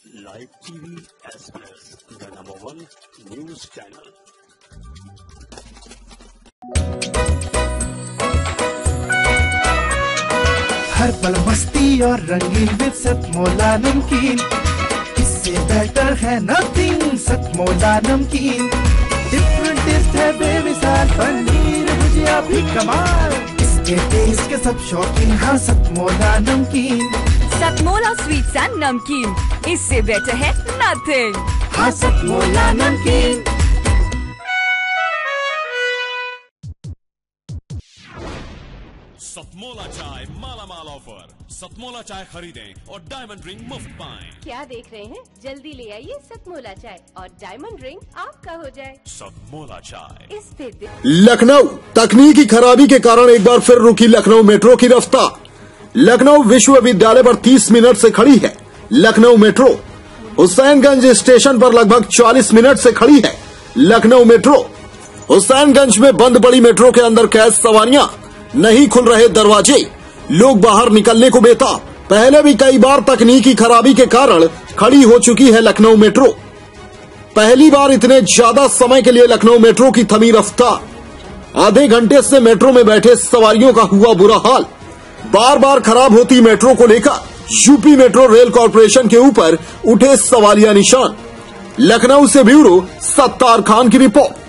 Live TV Express, the #1 news channel. हर पल मस्ती और रंगीन विद सतमोला नमकीन, इससे बेटर है नथिंग। सतमोला नमकीन डिफरेंट टेस्ट है बेमिसाल, पनीर भुजिया भी कमाल, इसके टेस्ट के सब शौकीन। हाँ सतमोला नमकीन, सतमोला स्वीट्स एंड नमकीन, इससे बेटर है नथिंग। हाँ सतमोला नमकीन। सतमोला चाय मालामाल ऑफर। सतमोला चाय खरीदें और डायमंड रिंग मुफ्त पाएं। क्या देख रहे हैं, जल्दी ले आइए सतमोला चाय और डायमंड रिंग आपका हो जाए। सतमोला चाय। इस पे लखनऊ तकनीकी खराबी के कारण एक बार फिर रुकी लखनऊ मेट्रो की रफ्तार। लखनऊ विश्वविद्यालय पर 30 मिनट से खड़ी है लखनऊ मेट्रो। हुसैनगंज स्टेशन पर लगभग 40 मिनट से खड़ी है लखनऊ मेट्रो। हुसैनगंज में बंद पड़ी मेट्रो के अंदर कैद सवारियां, नहीं खुल रहे दरवाजे, लोग बाहर निकलने को बेताब। पहले भी कई बार तकनीकी खराबी के कारण खड़ी हो चुकी है लखनऊ मेट्रो। पहली बार इतने ज्यादा समय के लिए लखनऊ मेट्रो की थमी रफ्तार। आधे घंटे से मेट्रो में बैठे सवारियों का हुआ बुरा हाल। बार बार खराब होती मेट्रो को लेकर यूपी मेट्रो रेल कॉर्पोरेशन के ऊपर उठे सवालिया निशान। लखनऊ से ब्यूरो सत्तार खान की रिपोर्ट।